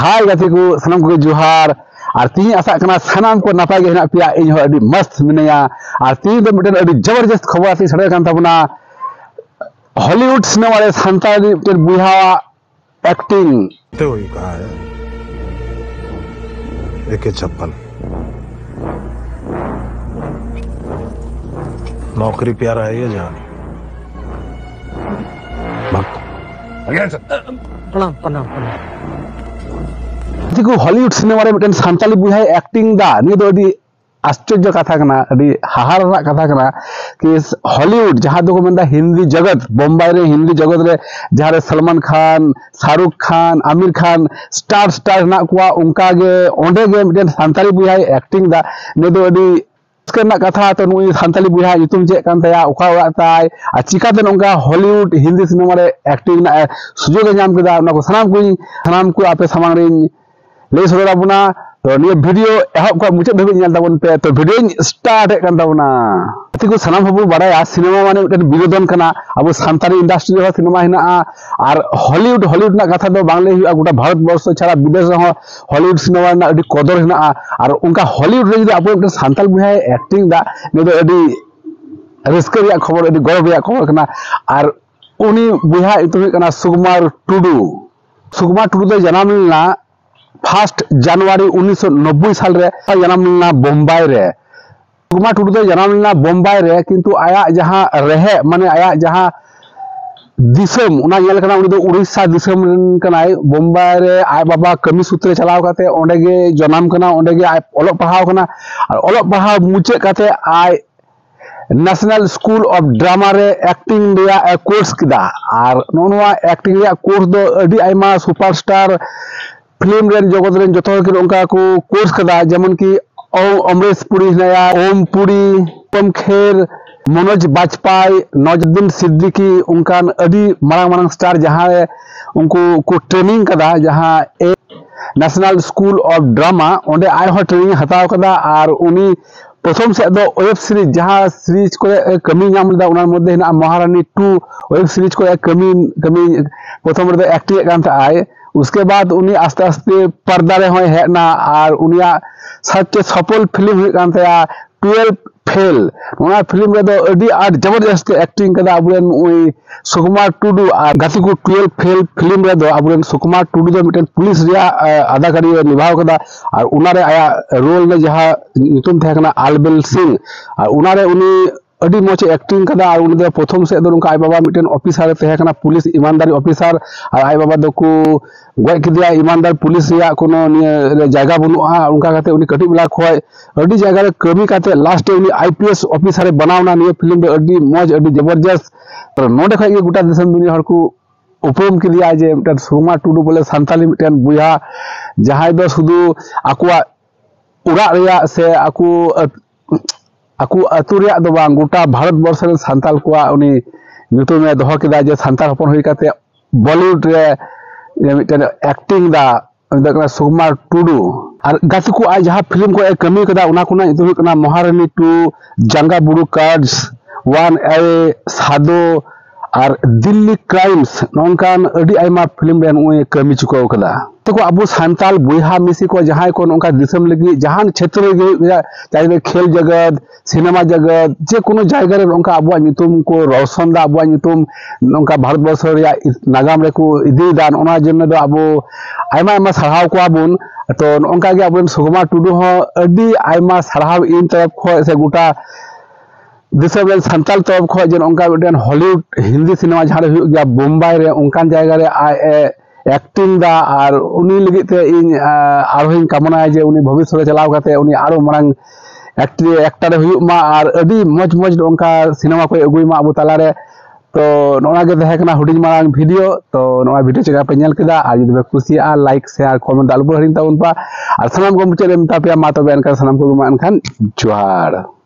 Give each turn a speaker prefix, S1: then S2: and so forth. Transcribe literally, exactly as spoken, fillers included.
S1: हाय गाते को सनम को जोहार और तीन आशा करना सनम को नपाय गे हेना पिया इन हो अडी मस्त मिनया और तीन दो मिटन अडी जबरदस्त खबर से सड़े कान तबना हॉलीवुड सिनेमा रे सांताली मिटन बुहा एक्टिंग
S2: तो ही कहा है एक चप्पल नौकरी प्यारा है ये जान
S3: प्रणाम प्रणाम प्रणाम
S1: देखो हॉलीवुड सिनेमा रे मिटन सांताली बुहा एक्टिंग दा नि दो अडी आश्चर्य कथा कना अडी हाहार ना कथा कना कि हॉलीवुड जहां दो को मेंदा हिंदी जगत बम्बई रे हिंदी जगत रे जहां रे सलमान खान शाहरुख खान आमिर खान स्टार स्टार ना कुआ उनका गे ओंडे गे मिटन सांताली बुहा एक्टिंग दा ने दो अडी करना कथा तो नुई सांताली बुहा युतुम चे कान तया ओका ओरा ताय आ चिकाते नोंगा हॉलीवुड हिंदी सिनेमा रे एक्टिंग ना सुजोग नाम केदा ना को सनाम को सनाम को आपे सामांग रे ले सदरा बुना तो निया वीडियो एहब को मुचे धबे नेल ताबन पे तो वीडियो स्टार्ट कान ताबना अति को सनाम हबु बाडाया सिनेमा माने मिटन बिनोदन कना अब सांताली इंडस्ट्री रे सिनेमा हिना और हॉलीवुड हॉलीवुड ना कथा दो बांग्ले हुआ गोटा भारत वर्ष छाड़ा विदेश रे हॉलीवुड सिनेमा ना अडी कदर हिना और उनका हॉलीवुड रे जदि अब मिटन सांताल बुहा एक्टिंग दा ने दो अडी रिस्क रिया खबर अडी गौरव रिया खबर कना और उनी बुहा इतु कना सुकुमार टुडू सुकुमार टुडू दो जन्म लेना फर्स्ट जनवरी उन्नीस सौ नब्बे साल रे जन्म लेना बम्बई रे सुकुमार टुडू दो जन्म लेना बम्बई रे किंतु आया जहां रहे माने आया जहां दिसम उना नेल कना उनी दो उड़ीसा दिसम कनाय बम्बई रे आय बाबा कमी सूत्रे चलाव काते ओंडे गे जन्म कना ओंडे गे आय ओलोक पहाव कना और ओलोक पहाव मुचे काते आय नेशनल स्कूल ऑफ ड्रामा रे एक्टिंग रे कोर्स किदा और नोनवा एक्टिंग रे कोर्स दो अडी आयमा सुपरस्टार फिल्म रेन जगत रेन जतो के उनका को कोर्स कदा जेमन की अमरीश पुरी नया ओम पुरी पम खेर मनोज बाजपेयी नौजुद्दीन सिद्दीकी उनका अडी मांग मांग स्टार जहां उनको को ट्रेनिंग कदा जहां एक नेशनल स्कूल ऑफ ड्रामा ओंडे आय हो ट्रेनिंग हताव कदा और उनी प्रथम से दो वेब सीरीज जहां सीरीज को कमी नाम लेदा उनार मध्य हिना महारानी टू वेब सीरीज को कमी कमी प्रथम रे एक्टिंग कान आय उसके बाद उनी आस्ते आस्ते पर्दा रे होय हेना और उनिया सबसे सफल फिल्म हुई कान तया ट्वेल्व फेल उना फिल्म रे दो अडी आठ जबरदस्त एक्टिंग कदा अबुरेन उई सुकुमार टुडू और गाती को ट्वेल्व फेल फिल्म रे दो अबुरेन सुकुमार टुडू दो मिटन पुलिस रिया अदाकारी निभाव कदा और उना रे आया रोल में जहां नितुम थे कना आलबेल सिंह और उना रे उनी अडी मोच एक्टिंग कदा और उनी दो प्रथम से दो उनका आय बाबा मिटन ऑफिसर थे कना पुलिस ईमानदारी ऑफिसर और आय बाबा दो को गय किदिया ईमानदार पुलिस रिया कोनो निया जायगा बनुआ उनका काते उनी कटी बिला खोय अडी जायगा रे कमी काते लास्ट उनी आईपीएस ऑफिसर बनावना निया फिल्म दो अडी मोज अडी जबरदस्त तो नोडे खय गोटा देशम दुनिया हर को उपरम किदिया जे मिटन सुकुमार टुडू बोले सांताली मिटन बुया जहां दो सुदु आकुआ उड़ा रिया से आकु आकु अतु रिया दो बांग गोटा भारत वर्ष रे सांताल कोआ उनी नुतु में दोह किदा जे सांताल हपन होई काते बॉलीवुड रे मिटन एक्टिंग दा दकना सुकुमार टुडू और गाती को आज जहां फिल्म को कमी कदा उना कुना इतु कना महारानी टू जंगा बुडू कार्ड्स वन ए सादो और दिल्ली क्राइम्स नोनकान अडी आयमा फिल्म रेन उए कमी चुको कदा तको अबु सांताल बुहा मिसी को जहां को उनका दिसम लगी जहां क्षेत्र गे चाहे खेल जगत सिनेमा जगत जे कोनो जायगा रे उनका अबु नितुम को रोशन दा अबु नितुम उनका भारत वर्ष रे नागाम रे को इदी दान ओना जन्ने दो अबु आयमा आयमा सराहाव को आबुन तो उनका गे अबु सुकुमार टुडू हो अडी आयमा सराहाव इन तरफ खो से गोटा दिसम रे सांताल तरफ खो जन उनका मिटन हॉलीवुड हिंदी सिनेमा जहां रे गया बम्बई रे उनकान जायगा रे आय एक्टिंग दा और उनी लगी ते इन आरोहिन कामना जे उनी भविष्य रे चलाव काते उनी आरो मांग एक्टर एक्टर हुई मा और अडी मज मज उनका सिनेमा को अगुई मा अबु तला रे तो नोना गे तहे कना हुडिंग मांग वीडियो तो नोना वीडियो चेका पे नेल केदा और जदि बे खुशिया लाइक शेयर कमेंट दालबो हरिन ताउन पा और सनाम को मुचे रे मता पे मा तो बेन का सनाम को मा अनखान जोहार।